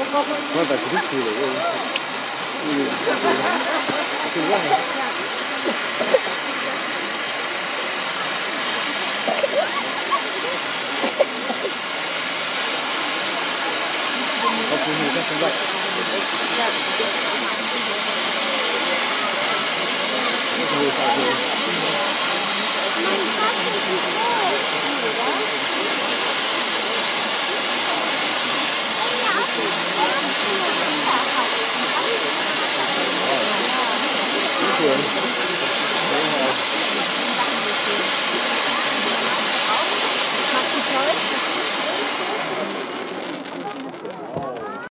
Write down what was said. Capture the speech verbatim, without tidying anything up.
那在肯定去了，我我就忘了。我给你看现在。这个啥子？ 对，很好。